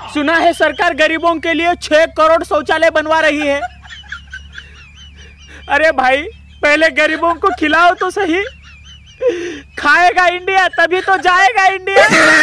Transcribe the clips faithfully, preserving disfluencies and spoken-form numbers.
सुना है सरकार गरीबों के लिए छह करोड़ शौचालय बनवा रही है। अरे भाई पहले गरीबों को खिलाओ तो सही। खाएगा इंडिया तभी तो जाएगा इंडिया।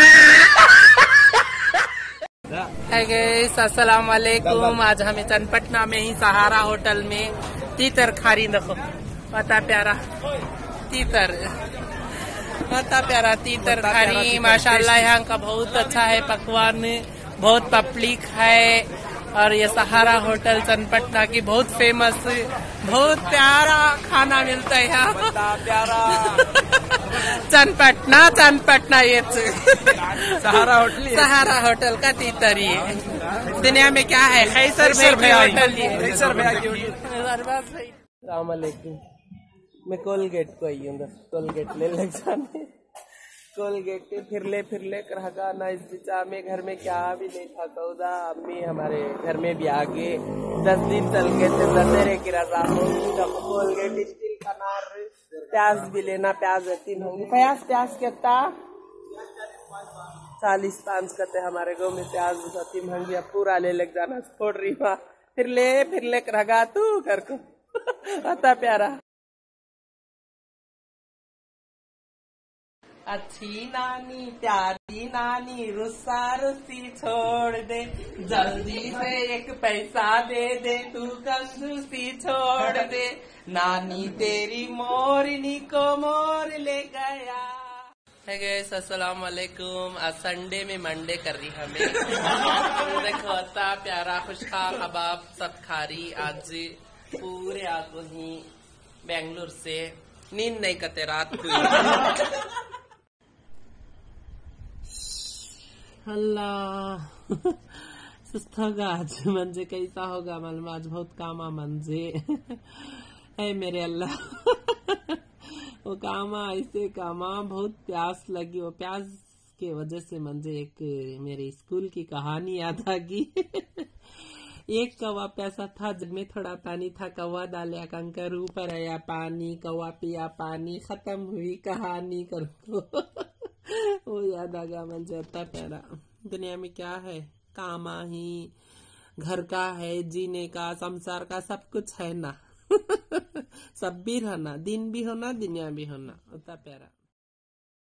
है गाइस, अस्सलाम वालेकुम। आज हमें चनपटना में ही सहारा होटल में तीतर खारी देखो, वता प्यारा तीतर, वता प्यारा तीतर खारी माशाल्लाह। यहाँ का बहुत अच्छा है पकवान, बहुत पब्लिक है। और ये सहारा होटल चनपटना की बहुत फेमस, बहुत प्यारा खाना मिलता है यहाँ। प्यारा चनपटना चनपटना ये सहारा होटल, सहारा होटल का तीतर ही है। दुनिया में क्या है, खैसर होटल ही है। अस्सलाम वालेकुम। मैं कोलगेट को आई हूँ, कोलगेट ले लग जाने। कोलगेट फिर ले फिर ले रहा ना इस दिशा में। घर में क्या भी नहीं था सौदा, अम्मी हमारे घर में भी आगे दस दिन चल गए थे, दशहरे की रजा होगी। कोलगेट स्टील का नार, प्याज भी लेना, प्याज तीन होंगी। प्याज प्याज कितना चालीस पाँच करते हमारे गाँव में प्याज तीन होंगी। अब पूरा ले लग जाना छोड़ रही वहाँ, फिर ले फिर ले रगा तू घर को। आता प्यारा अच्छी नानी प्यारी नानी रुस्सा रुस्सी छोड़ दे, जल्दी से एक पैसा दे दे, तू कंजूसी छोड़ दे, नानी तेरी मोरनी को मोर ले गया। है गाइस, अस्सलाम वालेकुम। आज संडे में मंडे कर रही हमें। देखो इतना प्यारा खुशखा कबाब सब खा रही। आज पूरे आगो ही बेंगलुरु से नींद नहीं करते रात को। अल्लाह सुस्त होगा आज, मंजे कैसा होगा मालूम। आज बहुत कामा मंजे है मेरे अल्लाह। वो कामा ऐसे कामा, बहुत प्यास लगी। वो प्यास के वजह से मंजे एक मेरे स्कूल की कहानी याद आ गई। एक कौवा प्यासा था, जग में थोड़ा पानी था, कौवा डाले कंकर ऊपर आया पानी, कौवा पिया पानी, खत्म हुई कहानी करो। वो याद आ गया मुझे। इतना प्यारा दुनिया में क्या है, कामा ही घर का है, जीने का, संसार का सब कुछ है ना। सब भी रहना, दिन भी होना, दुनिया भी होना। इतना प्यारा।